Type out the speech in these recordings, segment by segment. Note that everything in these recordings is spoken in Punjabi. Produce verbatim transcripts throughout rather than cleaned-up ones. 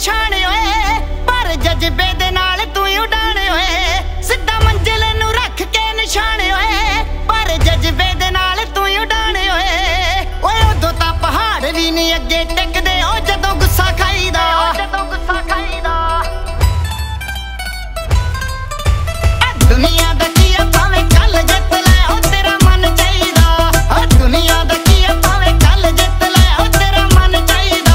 ਨਿਸ਼ਾਨ ਓਏ ਪਰ ਜਜ਼ਬੇ ਦੇ ਨਾਲ ਤੂੰ ਉਡਾਣ ਓਏ ਸਿੱਧਾ ਮੰਜ਼ਿਲ ਨੂੰ ਰੱਖ ਕੇ ਨਿਸ਼ਾਨ ਓਏ ਪਰ ਜਜ਼ਬੇ ਦੇ ਨਾਲ ਤੂੰ ਉਡਾਣ ਓਏ ਓਏ ਉਦੋਂ ਤਾਂ ਪਹਾੜ ਵੀ ਨਹੀਂ ਅੱਗੇ ਟਿਕਦੇ ਓ ਜਦੋਂ ਗੁੱਸਾ ਖਾਈਦਾ ਜਦੋਂ ਗੁੱਸਾ ਖਾਈਦਾ ਦੁਨੀਆ ਦਾ ਕੀ ਆ ਭਾਵੇਂ ਕੱਲ ਜਿੱਤ ਲੈ ਓ ਤੇਰਾ ਮਨ ਚਾਹੀਦਾ ਓ ਦੁਨੀਆ ਦਾ ਕੀ ਆ ਭਾਵੇਂ ਕੱਲ ਜਿੱਤ ਲੈ ਓ ਤੇਰਾ ਮਨ ਚਾਹੀਦਾ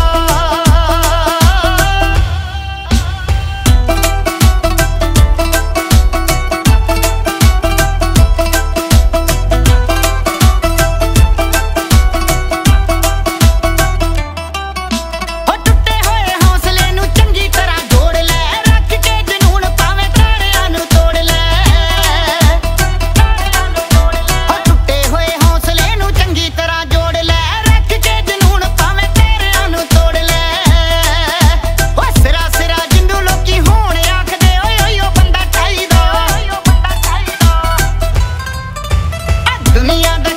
ਓ ਟੁੱਟੇ ਹੋਏ ਹੌਸਲੇ ਨੂੰ ਚੰਗੀ ਤਰ੍ਹਾਂ ਜੋੜ ਲੈ ਰੱਖ ਕੇ ਜਨੂਨ ਭਾਵੇਂ ਤਾਰਿਆਂ ਨੂੰ ਤੋੜ ਲੈ ਓ ਟੁੱਟੇ ਹੋਏ ਹੌਸਲੇ ਨੂੰ ਚੰਗੀ ਤਰ੍ਹਾਂ ਜੋੜ ਲੈ ਰੱਖ ਕੇ ਜਨੂਨ ਭਾਵੇਂ ਤਾਰਿਆਂ ਨੂੰ ਤੋੜ ਲੈ ਓ ਸਿਰਾ ਸਿਰਾ ਜਿੰਦੂ ਲੋਕੀ ਹੋਣ ਆਖਦੇ ਓਏ ਓਏ ਓ ਬੰਦਾ ਚਾਹੀਦਾ ਓਏ ਓ ਬੰਦਾ ਚਾਹੀਦਾ ਦੁਨੀਆ ਦਾ